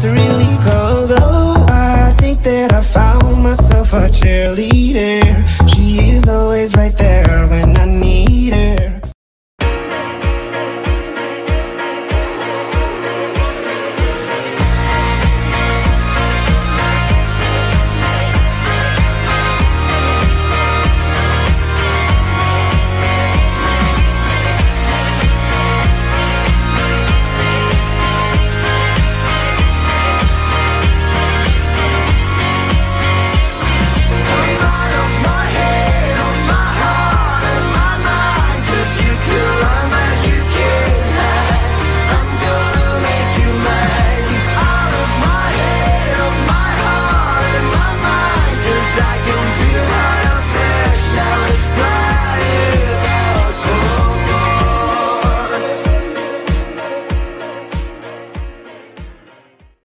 to really close. Oh, I think that I found myself a cheerleader.